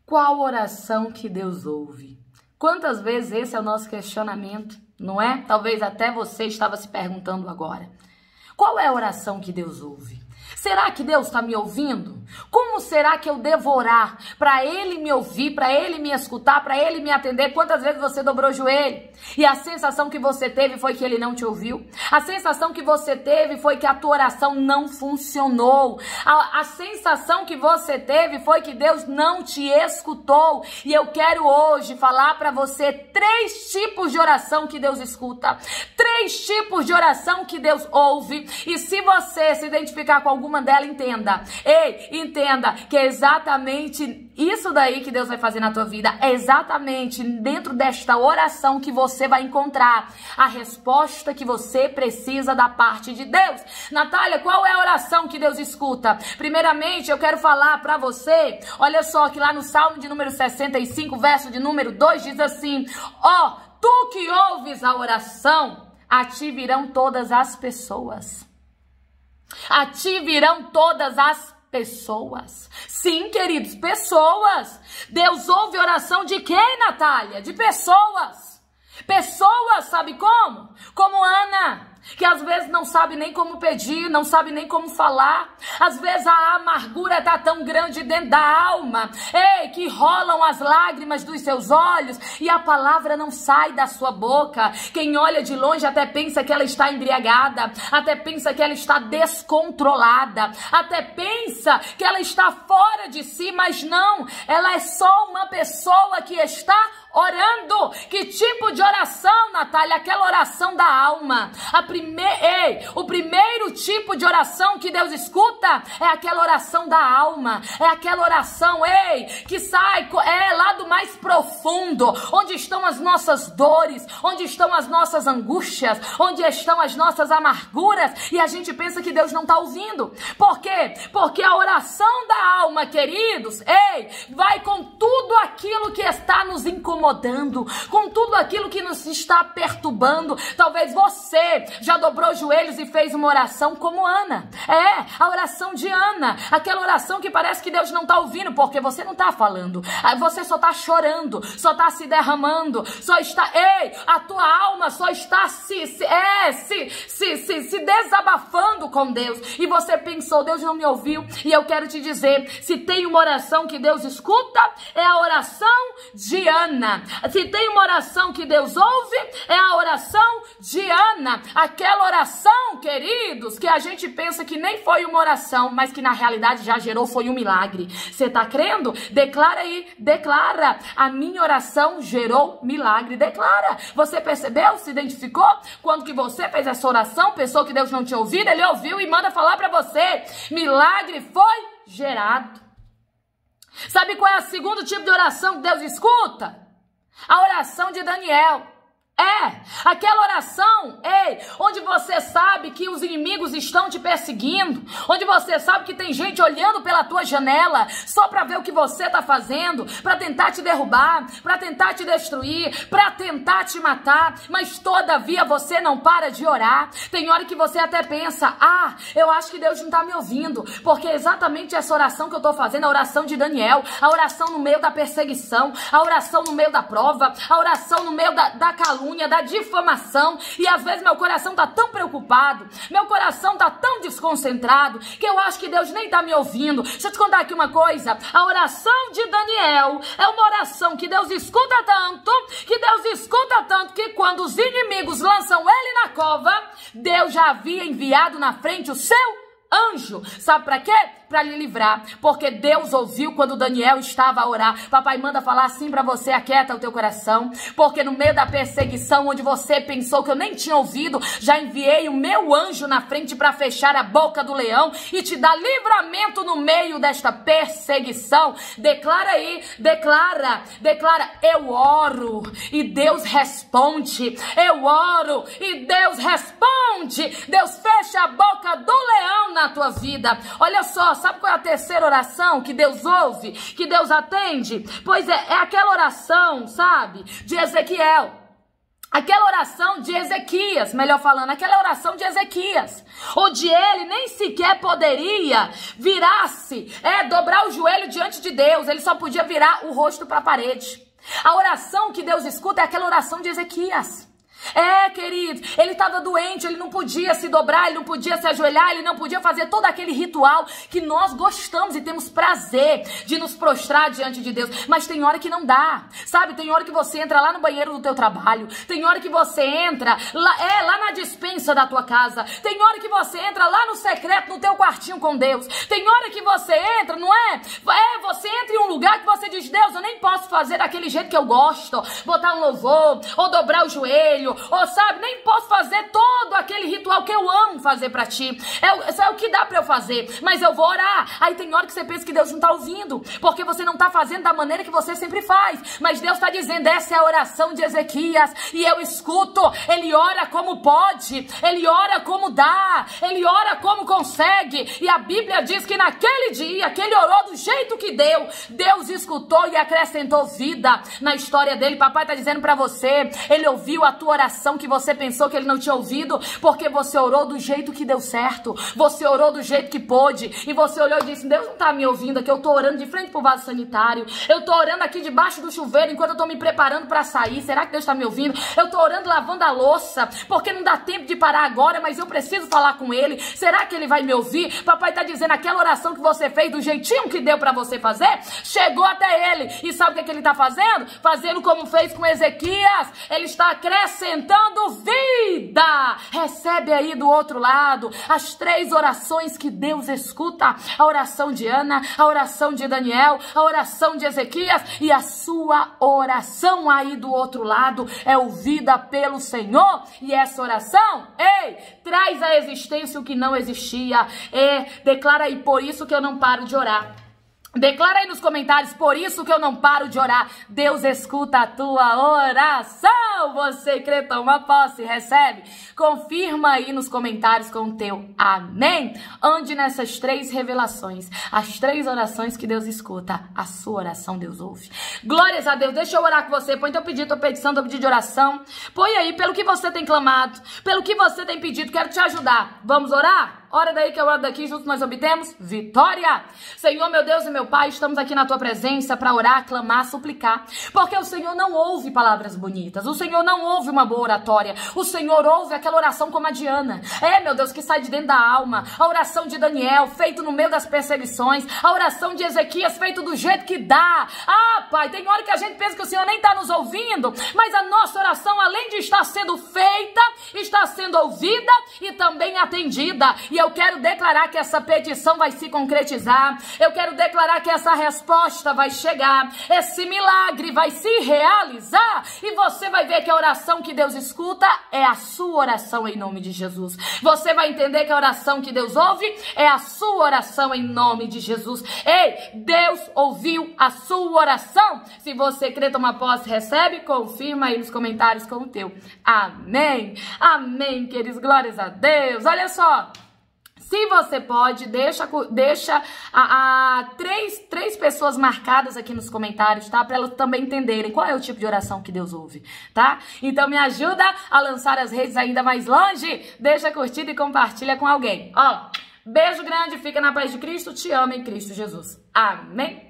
Qual oração que Deus ouve? Quantas vezes esse é o nosso questionamento, não é? Talvez até você estava se perguntando agora. Qual é a oração que Deus ouve? Será que Deus está me ouvindo? Como será que eu devo orar para Ele me ouvir, para Ele me escutar, para Ele me atender? Quantas vezes você dobrou o joelho e a sensação que você teve foi que Ele não te ouviu? A sensação que você teve foi que a tua oração não funcionou. A sensação que você teve foi que Deus não te escutou. E eu quero hoje falar para você 3 tipos de oração que Deus escuta, 3 tipos de oração que Deus ouve. E se você se identificar com alguma delas, entenda que é exatamente isso daí que Deus vai fazer na tua vida. É exatamente dentro desta oração que você vai encontrar a resposta que você precisa da parte de Deus. Natália, qual é a oração que Deus escuta? Primeiramente, eu quero falar para você, olha só que lá no Salmo de número 65, verso de número 2, diz assim: ó, tu que ouves a oração, a ti virão todas as pessoas. A ti virão todas as pessoas. Sim, queridos, pessoas. Deus ouve oração de quem, Natália? De pessoas. Pessoas, sabe como? Como Ana, que às vezes não sabe nem como pedir, não sabe nem como falar. Às vezes a amargura está tão grande dentro da alma, que rolam as lágrimas dos seus olhos e a palavra não sai da sua boca. Quem olha de longe até pensa que ela está embriagada, até pensa que ela está descontrolada, até pensa que ela está fora de si, mas não, ela é só uma pessoa que está orando. Que tipo de oração, Natália? Aquela oração da alma. O primeiro tipo de oração que Deus escuta é aquela oração da alma. É aquela oração, que sai lá do mais profundo, onde estão as nossas dores, onde estão as nossas angústias, onde estão as nossas amarguras, e a gente pensa que Deus não está ouvindo. Por quê? Porque a oração da alma, queridos, vai com tudo aquilo que está nos incomodando, com tudo aquilo que nos está perturbando. Talvez você já dobrou os joelhos e fez uma oração como Ana. A oração de Ana, aquela oração que parece que Deus não está ouvindo, porque você não está falando, você só está chorando, só está se derramando, só está, a tua alma só está se desabafando com Deus, e você pensou, Deus não me ouviu. E eu quero te dizer, se tem uma oração que Deus escuta, é a oração de Ana. Se tem uma oração que Deus ouve, é a oração de Ana. Aquela oração, queridos, que a gente pensa que nem foi uma oração, mas que na realidade já gerou, foi um milagre. Você está crendo? Declara aí, declara: a minha oração gerou milagre. Declara. Você percebeu? Se identificou? Quando que você fez essa oração, pensou que Deus não tinha ouvido, Ele ouviu e manda falar para você: milagre foi gerado. Sabe qual é o segundo tipo de oração que Deus escuta? A oração de Daniel. Aquela oração, onde você sabe que os inimigos estão te perseguindo, onde você sabe que tem gente olhando pela tua janela só para ver o que você está fazendo, para tentar te derrubar, para tentar te destruir, para tentar te matar, mas todavia você não para de orar. Tem hora que você até pensa: eu acho que Deus não está me ouvindo, porque é exatamente essa oração que eu estou fazendo, a oração de Daniel, a oração no meio da perseguição, a oração no meio da prova, a oração no meio da calúnia, da difamação. E às vezes meu coração tá tão preocupado, meu coração tá tão desconcentrado, que eu acho que Deus nem tá me ouvindo. Deixa eu te contar aqui uma coisa: a oração de Daniel é uma oração que Deus escuta tanto, que quando os inimigos lançam ele na cova, Deus já havia enviado na frente o seu anjo. Sabe para quê? Para lhe livrar, porque Deus ouviu quando Daniel estava a orar. Papai manda falar assim para você: aquieta o teu coração, porque no meio da perseguição, onde você pensou que eu nem tinha ouvido, já enviei o meu anjo na frente para fechar a boca do leão e te dar livramento no meio desta perseguição. Declara aí, declara: eu oro e Deus responde, eu oro e Deus responde. Deus fecha a boca do leão na tua vida. Olha só, sabe qual é a terceira oração que Deus ouve, que Deus atende? Pois é aquela oração, sabe, de Ezequiel. Aquela oração de Ezequias, melhor falando, aquela oração de Ezequias, onde ele nem sequer poderia virar-se, dobrar o joelho diante de Deus, ele só podia virar o rosto para a parede. A oração que Deus escuta é aquela oração de Ezequias. Querido, ele estava doente, ele não podia se dobrar, ele não podia se ajoelhar, ele não podia fazer todo aquele ritual que nós gostamos e temos prazer de nos prostrar diante de Deus, mas tem hora que não dá, sabe? Tem hora que você entra lá no banheiro do teu trabalho, tem hora que você entra lá na despensa da tua casa, tem hora que você entra lá no secreto, no teu quartinho com Deus, tem hora que você entra, não é? Você entra em um lugar que você diz, Deus, eu nem posso fazer daquele jeito que eu gosto, botar um louvor, ou dobrar o joelho, ou sabe, nem posso fazer todo aquele ritual que eu amo fazer pra ti. Isso é o que dá pra eu fazer, mas eu vou orar. Aí tem hora que você pensa que Deus não tá ouvindo, porque você não tá fazendo da maneira que você sempre faz, mas Deus tá dizendo, essa é a oração de Ezequias, e eu escuto. Ele ora como pode, ele ora como dá, ele ora como consegue, e a Bíblia diz que naquele dia que ele orou do jeito que deu, Deus escutou e acrescentou vida na história dele. Papai tá dizendo pra você, ele ouviu a tua oração que você pensou que ele não tinha ouvido, porque você orou do jeito que deu certo, você orou do jeito que pôde, e você olhou e disse, Deus não tá me ouvindo aqui, eu tô orando de frente pro vaso sanitário, eu tô orando aqui debaixo do chuveiro, enquanto eu tô me preparando pra sair, será que Deus tá me ouvindo? Eu tô orando lavando a louça, porque não dá tempo de parar agora, mas eu preciso falar com ele, será que ele vai me ouvir? Papai tá dizendo, aquela oração que você fez do jeitinho que deu pra você fazer, chegou até ele, e sabe o que ele tá fazendo? Fazendo como fez com Ezequias, ele está acrescentando vida. Recebe aí do outro lado as 3 orações que Deus escuta, a oração de Ana, a oração de Daniel, a oração de Ezequias, e a sua oração aí do outro lado é ouvida pelo Senhor, e essa oração, traz à existência o que não existia, declara aí, por isso que eu não paro de orar. Declara aí nos comentários, por isso que eu não paro de orar. Deus escuta a tua oração. Você crê, toma posse, recebe. Confirma aí nos comentários com o teu amém. Onde nessas 3 revelações, as 3 orações que Deus escuta, a sua oração Deus ouve. Glórias a Deus. Deixa eu orar com você. Põe teu pedido, tua petição, teu pedido de oração. Põe aí pelo que você tem clamado, pelo que você tem pedido. Quero te ajudar. Vamos orar? Ora daí que eu oro daqui, juntos nós obtemos vitória. Senhor, meu Deus e meu Pai, estamos aqui na tua presença para orar, clamar, suplicar, porque o Senhor não ouve palavras bonitas, o Senhor não ouve uma boa oratória, o Senhor ouve aquela oração como a de Ana, meu Deus, que sai de dentro da alma, a oração de Daniel, feito no meio das perseguições, a oração de Ezequias, feito do jeito que dá. Pai, tem hora que a gente pensa que o Senhor nem está nos ouvindo, mas a nossa oração, além de estar sendo feita, está sendo ouvida e também atendida. E eu quero declarar que essa petição vai se concretizar. Eu quero declarar que essa resposta vai chegar. Esse milagre vai se realizar. E você vai ver que a oração que Deus escuta é a sua oração em nome de Jesus. Você vai entender que a oração que Deus ouve é a sua oração em nome de Jesus. Deus ouviu a sua oração. Se você crê, toma posse, recebe, confirma aí nos comentários com o teu amém. Amém, queridos. Glórias a Deus. Olha só. Se você pode, deixa três pessoas marcadas aqui nos comentários, tá? Para elas também entenderem qual é o tipo de oração que Deus ouve, tá? Então me ajuda a lançar as redes ainda mais longe. Deixa curtida e compartilha com alguém. Beijo grande, fica na paz de Cristo. Te amo em Cristo Jesus. Amém.